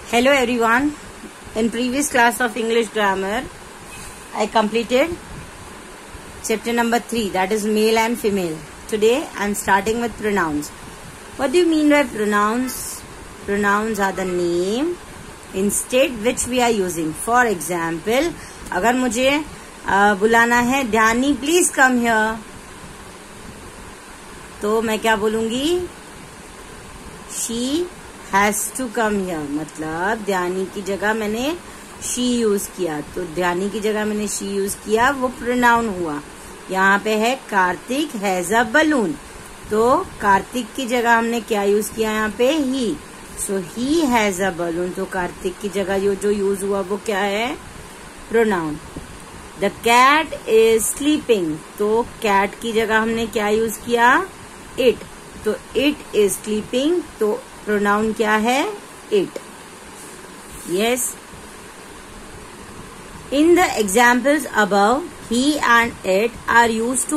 Hello everyone. In previous class of English grammar, I completed chapter number 3, that is male and female. Today I am starting with pronouns. What do you mean by pronouns? Pronouns are the name instead which we are using. For example, अगर मुझे बुलाना है ध्यानी please come here, तो मैं क्या बोलूंगी? She has to come here, मतलब ध्यानी की जगह मैंने शी यूज किया, तो ध्यानी की जगह मैंने शी यूज किया, वो प्रोनाउन हुआ. यहाँ पे है कार्तिक हैज अ बलून, तो कार्तिक की जगह हमने क्या यूज किया? यहाँ पे ही. सो ही हैज अ बलून, तो कार्तिक की जगह जो यूज हुआ वो क्या है? Pronoun. The cat is sleeping, तो कैट की जगह हमने क्या यूज किया? इट, तो इट इज स्लीपिंग, तो प्रोनाउन क्या है? It. Yes. In the examples above, he and it are used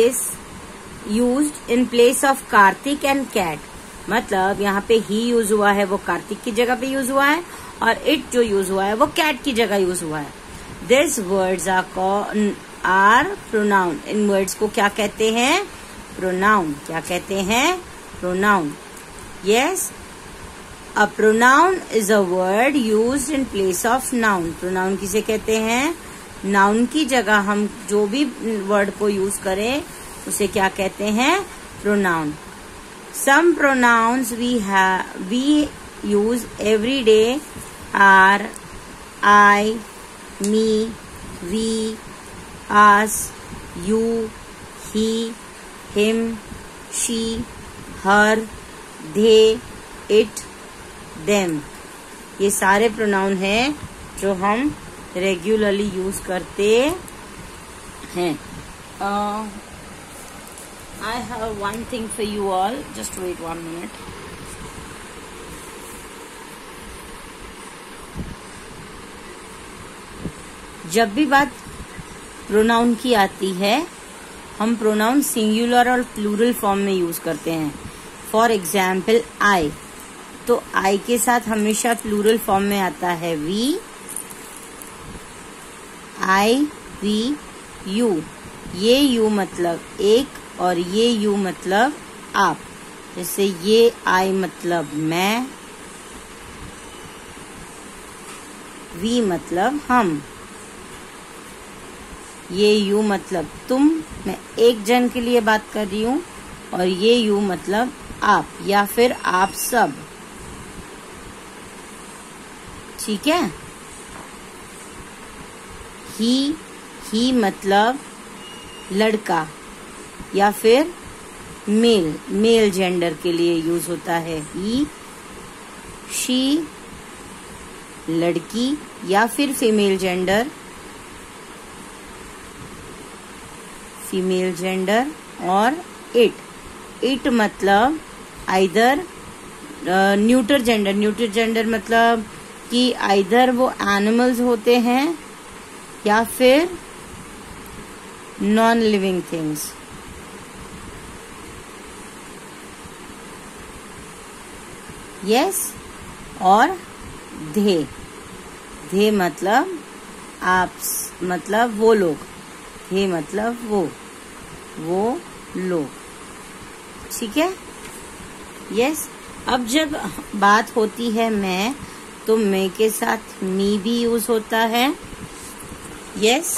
in place of Kartik and cat. मतलब यहाँ पे ही यूज हुआ है, वो कार्तिक की जगह पे यूज हुआ है, और इट जो यूज हुआ है वो कैट की जगह यूज हुआ है. This words are pronoun. इन वर्ड्स को क्या कहते हैं? प्रोनाउन. क्या कहते हैं? Pronoun. Yes. A pronoun is a word used in place of noun. Pronoun किसे कहते हैं? नाउन की जगह हम जो भी वर्ड को यूज करें उसे क्या कहते हैं? Pronoun. Some pronouns we use every day are I, me, we, us, you, he, him, she, her, they, it, them. ये सारे प्रोनाउन हैं जो हम रेगुलरली यूज करते हैं. I have one thing for you all. Just wait 1 minute. जब भी बात प्रोनाउन की आती है, हम प्रोनाउन सिंगुलर और प्लूरल फॉर्म में यूज करते हैं. फॉर एग्जाम्पल आई, तो आई के साथ हमेशा प्लूरल फॉर्म में आता है वी, आई, वी, यू. ये यू मतलब एक और ये यू मतलब आप. जैसे ये आई मतलब मैं, वी मतलब हम, ये यू मतलब तुम, मैं एक जन के लिए बात कर रही हूं, और ये यू मतलब आप या फिर आप सब. ठीक है. ही मतलब लड़का या फिर मेल जेंडर के लिए यूज होता है ही. शी लड़की या फिर फीमेल जेंडर, और इट मतलब आइदर न्यूटर जेंडर मतलब कि आइदर वो एनिमल्स होते हैं या फिर नॉन लिविंग थिंग्स. यस. और धे मतलब आप, मतलब वो लोग. धे मतलब वो लोग. ठीक है. यस. अब जब बात होती है मैं, तो मैं के साथ मी भी यूज होता है. यस.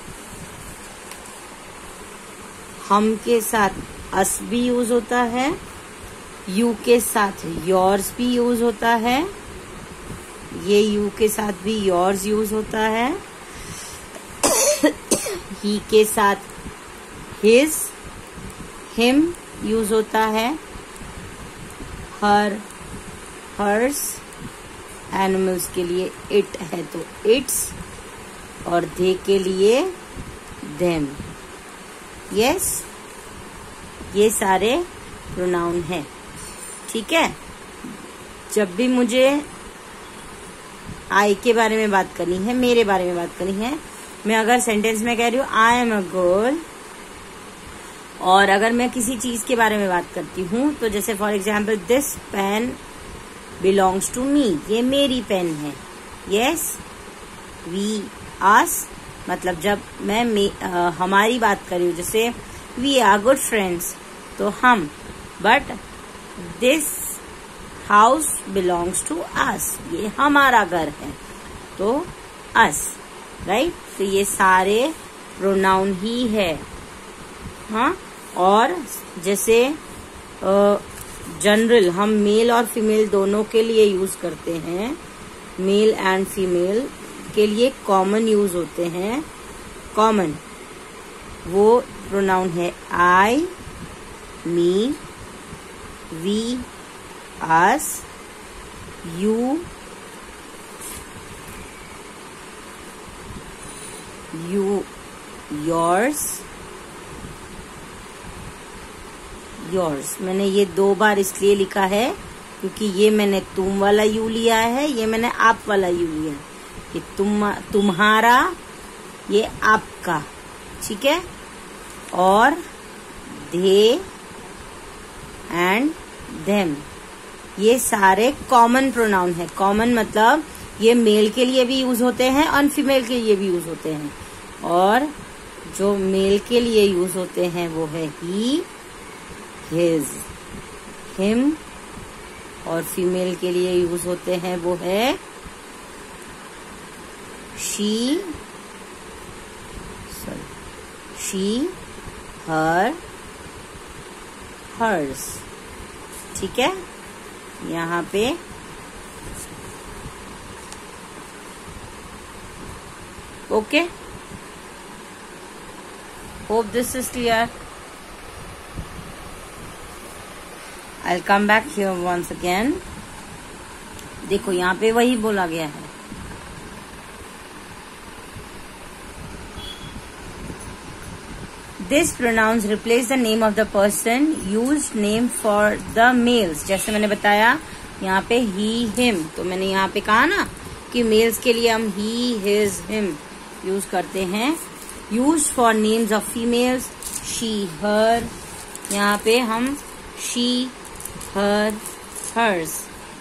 हम के साथ अस भी यूज होता है. यू के साथ योर्स भी यूज होता है. ये यू के साथ भी योर्स यूज होता है. ही के साथ हिज, हिम यूज होता है. हर, हर्स. एनिमल्स के लिए इट है तो इट्स, और दे के लिए देम. यस. ये सारे प्रोनाउन हैं. ठीक है. जब भी मुझे आई के बारे में बात करनी है, मेरे बारे में बात करनी है, मैं अगर सेंटेंस में कह रही हूँ आई एम अ गर्ल, और अगर मैं किसी चीज के बारे में बात करती हूँ, तो जैसे for example this pen belongs to me, ये मेरी पेन है। यस, वी आस मतलब जब मैं हमारी बात कर रही हूँ, जैसे वी आर गुड फ्रेंड्स तो हम, but this house belongs to us, ये हमारा घर है तो अस, राइट। तो ये सारे प्रोनाउन ही है। हाँ, और जैसे जनरल हम मेल और फीमेल दोनों के लिए यूज करते हैं, मेल एंड फीमेल के लिए कॉमन यूज होते हैं। कॉमन वो प्रोनाउन है I, me, we, us, you, yours, yours. मैंने ये 2 बार इसलिए लिखा है क्योंकि ये मैंने तुम वाला यू लिया है, ये मैंने आप वाला यू लिया है। ये तुम्हारा, ये आपका, ठीक है। और दे एंड देम, ये सारे कॉमन प्रोनाउन है। कॉमन मतलब ये मेल के लिए भी यूज होते हैं और फीमेल के लिए भी यूज होते हैं। और जो मेल के लिए यूज होते हैं वो है ही, हिज, हिम, और फीमेल के लिए यूज होते हैं वो है शी, हर, हर्स, ठीक है। यहाँ पे okay, hope this is clear. I'll come back here once again. देखो यहाँ पे वही बोला गया है। This pronouns replace the name of the person used name for the males. जैसे मैंने बताया यहाँ पे he, him, तो मैंने यहाँ पे कहा ना कि मेल्स के लिए हम he, his, him यूज करते हैं। Used for names of females, she, her, यहाँ पे हम she, her, hers।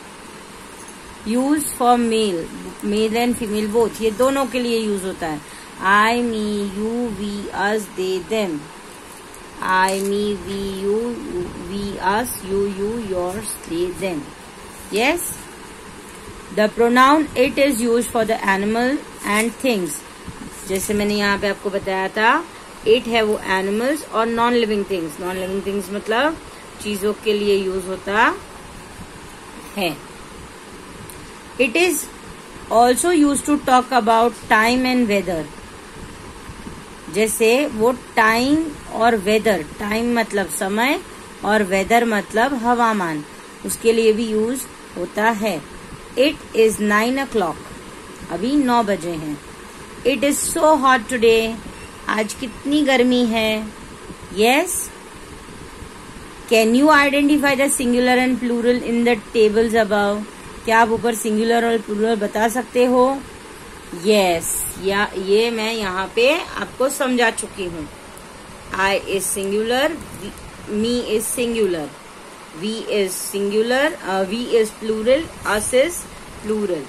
Use for male, male and female both, ये दोनों के लिए यूज होता है। I, me, you, we, us, they, them. I, me, we, you, we, us, you, yours, they, them. Yes, the pronoun it is use for the animal and things. जैसे मैंने यहाँ पे आपको बताया था, इट है वो एनिमल्स और non living things. Non living things मतलब चीजों के लिए यूज होता है। It is also use to talk about time and weather. जैसे वो टाइम और वेदर, टाइम मतलब समय और वेदर मतलब हवामान, उसके लिए भी यूज होता है। इट इज 9 o'clock, अभी 9 बजे हैं। It is so hot today, आज कितनी गर्मी है। Yes, can you identify the singular and plural in the tables above. क्या आप ऊपर सिंगुलर और प्लूरल बता सकते हो? यस, या ये मैं यहाँ पे आपको समझा चुकी हूँ। I is singular, me is singular, we is singular, we is plural, us is plural,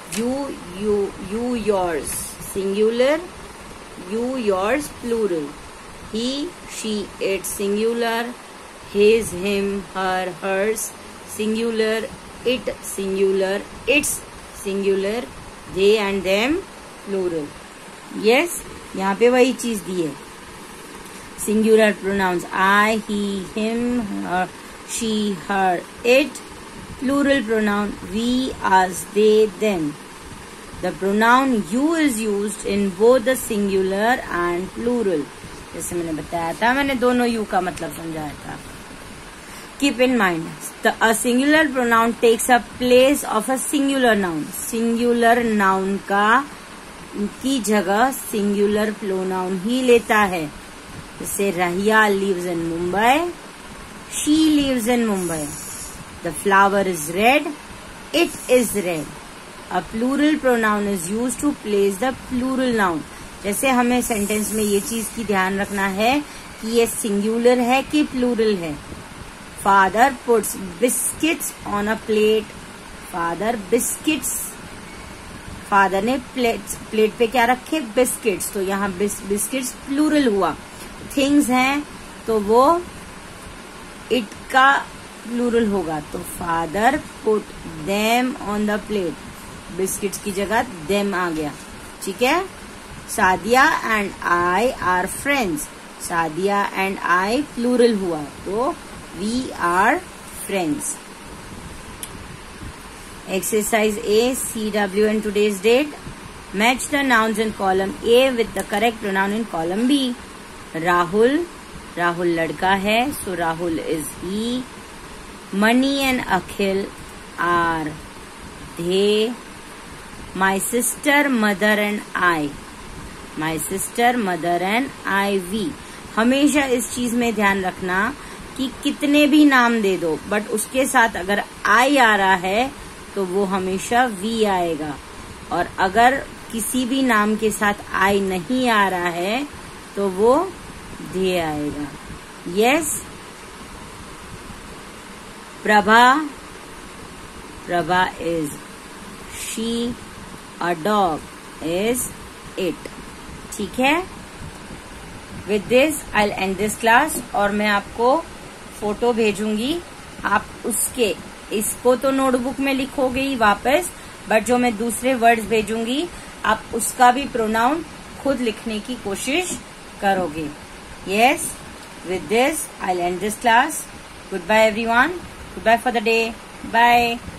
you yours singular, you yours plural, he she it singular, his him her hers singular, it singular, its singular, they and them plural। yes, यहाँ पे वही चीज दी है। singular pronouns I, he, him, her, she, her, it। plural pronoun we, us, they, them। The pronoun you is used in both the singular and plural। जैसे मैंने बताया था, मैंने दोनों you का मतलब समझाया था। Keep in mind, a singular pronoun takes a place of a singular noun। singular noun की जगह singular pronoun ही लेता है। जैसे रहिया lives in Mumbai, she lives in Mumbai। The flower is red, it is red। A plural pronoun is used to place the plural noun। जैसे हमें sentence में ये चीज की ध्यान रखना है कि ये सिंगुलर है कि प्लूरल है। Father puts biscuits on a plate father biscuits, father ने प्लेट पे क्या रखे? बिस्किट्स, तो यहाँ बिस्किट्स प्लूरल हुआ। थिंग्स हैं तो वो इट का प्लूरल होगा, तो father put them on the plate, biscuits की जगह देम आ गया। ठीक है। Sadia and I are friends, Sadia and I plural हुआ, तो we are friends. Exercise A, CW and today's date. Match the nouns in column A with the correct pronoun in column B. Rahul, Rahul लड़का है, so Rahul is he. Mani and Akhil are they. My sister, mother and I, my sister, mother and I, we. हमेशा इस चीज में ध्यान रखना कि कितने भी नाम दे दो, बट उसके साथ अगर I आ रहा है तो वो हमेशा वी आएगा, और अगर किसी भी नाम के साथ आई नहीं आ रहा है तो वो दे आएगा। Yes. Prabha, Prabha is she, a dog is it. ठीक है। With this I will end this class, और मैं आपको फोटो भेजूंगी, आप उसके इसको तो नोटबुक में लिखोगे ही वापस, बट जो मैं दूसरे वर्ड्स भेजूंगी आप उसका भी प्रोनाउन खुद लिखने की कोशिश करोगे। Yes. With this I will end this class. Good bye everyone, good bye for the day, bye.